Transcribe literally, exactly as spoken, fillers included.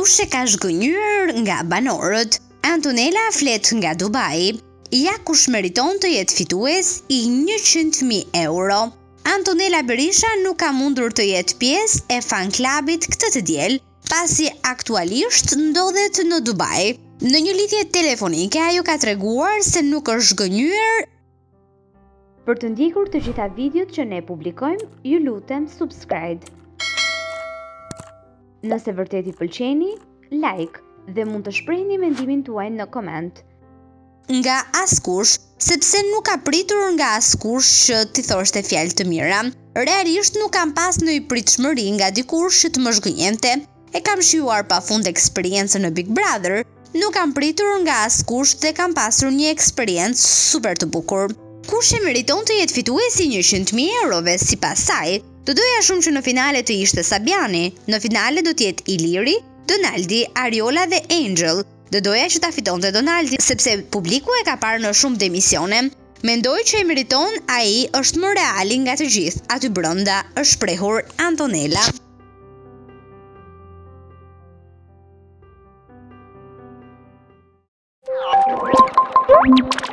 Kush e ka zhgënjur nga banorët? Antonela flet nga Dubai. Ja kush meriton të jetë fitues i njëqind mijë euro. Antonela Berisha nuk ka mundur të jetë pjesë e fan klubit këtë të diel, pasi aktualisht ndodhet në Dubai. Në një lidhje telefonike ajo ka treguar se nuk është zhgënjur. Për të ndjekur të gjitha videot që ne publikojmë, ju lutem subscribe. Nëse vërtet i pëlqeni, like dhe mund të shprehni mendimin tuaj në koment. Nga askush, sepse nuk ka pritur nga askush që t'i thoshte fjalë të mira. Realisht nuk kam pas ndonjë pritshmëri nga dikush që të më zhgënjente. E kam shijuar pafund eksperiencën në Big Brother, nuk kam pritur nga askush dhe kam pasur një eksperiencë super të bukur. Kush e meriton të jetë fituesi i njëqind mijë eurove sipas saj? Do doja shumë që në finale të ishte Sabiani, në finale do të jetë Iliri, Donaldi, Ariola dhe Angel. Do doja që ta fitonte Donaldi, sepse publiku e ka parë në shumë demisione. Mendoj që e meriton, ai është më reali nga të gjithë. Aty brenda është shprehur Antonela. Thank you.